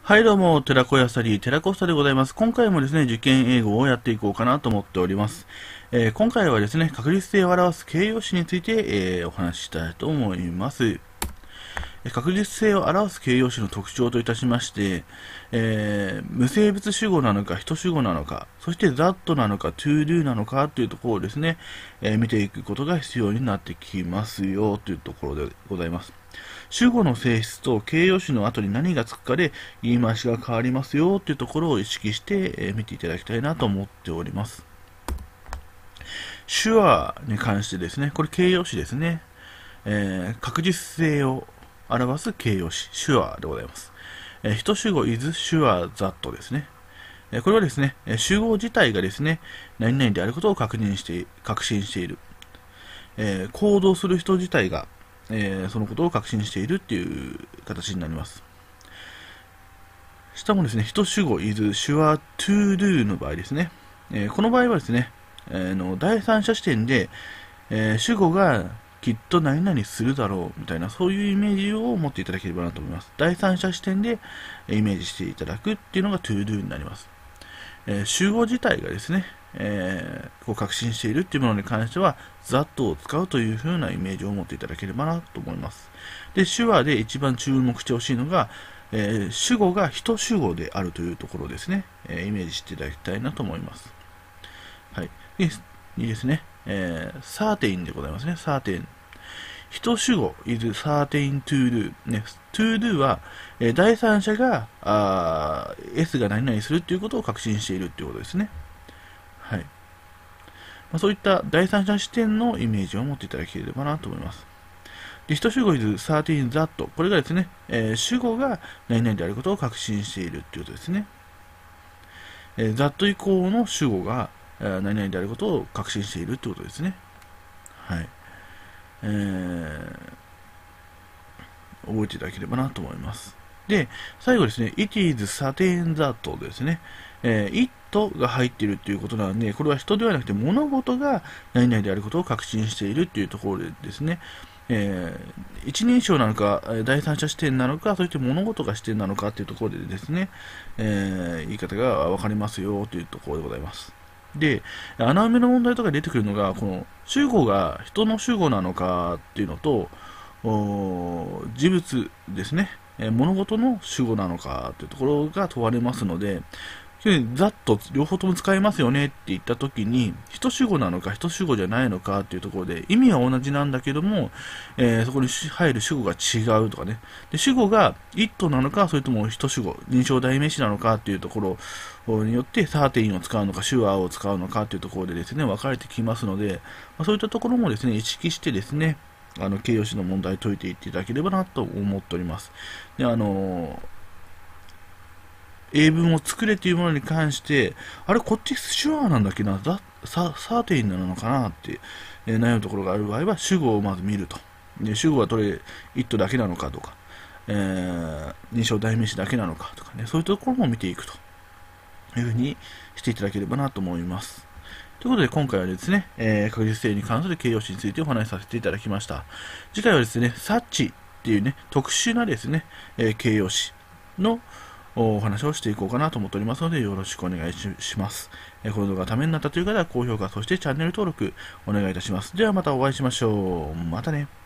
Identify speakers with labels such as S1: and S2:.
S1: はいどうも、寺子屋スタディ、寺子スタでございます。今回もですね、受験英語をやっていこうかなと思っております。今回はですね、確実性を表す形容詞について、お話ししたいと思います。確実性を表す形容詞の特徴といたしまして、無生物主語なのか人主語なのか、そして that なのか to do なのかというところをですね、見ていくことが必要になってきますよというところでございます。主語の性質と形容詞の後に何がつくかで言い回しが変わりますよというところを意識して、見ていただきたいなと思っております。sure に関してですね、これ形容詞ですね。確実性を表す形容詞、sure でございます。一主語 is sure that ですね。これはですね、主語自体がですね、何々であることを確信している。行動する人自体が、そのことを確信しているっていう形になります。下もですね、一主語 is sure to do の場合ですね。この場合はですね、第三者視点で、主語がきっと何々するだろうみたいな、そういうイメージを持っていただければなと思います。第三者視点でイメージしていただくっていうのが to do になります。主語自体がですね、こう確信しているっていうものに関しては that を使うという風なイメージを持っていただければなと思います。で、手話で一番注目してほしいのが、主語が一主語であるというところですね、イメージしていただきたいなと思います。はい。いいですね。certain でございますね。certain。一主語 is certain to do。ね、to do は、第三者がS が何々するということを確信しているということですね。はい。そういった第三者視点のイメージを持っていただければなと思います。で、一主語 is certain that。これがですね、主語が何々であることを確信しているということですね。that 以降の主語が何々であることを確信しているということですね。はい。覚えていただければなと思います。で、最後ですね、it is certain that ですね。it が入っているということなので、これは人ではなくて物事が何々であることを確信しているというところでですね、一人称なのか、第三者視点なのか、そして物事が視点なのかというところでですね、言い方が分かりますよというところでございます。で、穴埋めの問題とか出てくるのが、この主語が人の主語なのかっていうのと、事物ですね、物事の主語なのかというところが問われますので、ざっと両方とも使えますよねって言ったときに、一主語なのか一主語じゃないのかっていうところで、意味は同じなんだけども、そこに入る主語が違うとかね。で、主語が it なのか、それとも一主語、認証代名詞なのかっていうところによって、サーテインを使うのか、手話を使うのかっていうところでですね、分かれてきますので、そういったところもですね、意識してですね、形容詞の問題を解いていっていただければなと思っております。で、英文を作れというものに関して、あれ、こっち手話なんだっけな、サーテインなのかなって、悩むところがある場合は、主語をまず見ると。で、主語はどれ、it だけなのかとか、認証代名詞だけなのかとかね、そういうところも見ていくというふうにしていただければなと思います。ということで、今回はですね、確実性に関する形容詞についてお話しさせていただきました。次回はですね、サッチっていうね、特殊なですね、形容詞のお話をしていこうかなと思っておりますので、よろしくお願いします。この動画がためになったという方は高評価、そしてチャンネル登録お願いいたします。ではまたお会いしましょう。またね。